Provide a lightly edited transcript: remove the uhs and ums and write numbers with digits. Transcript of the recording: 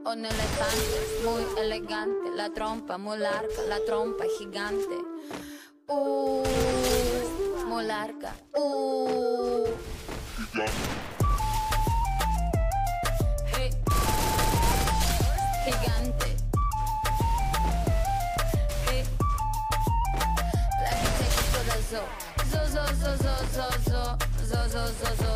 un elefante muy elegante, la trompa muy larga, la trompa gigante. Muy larga. Hey. Gigante. Hey. Let me take it to the zoo. Zoo, zoo, zoo, zoo, zoo, zoo, zoo, zoo, zoo, zoo.